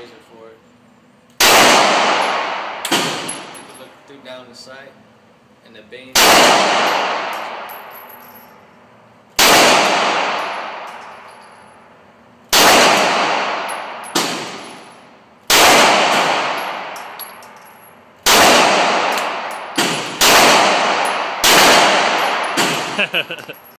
laser for it. You can look through down the sight and the beam.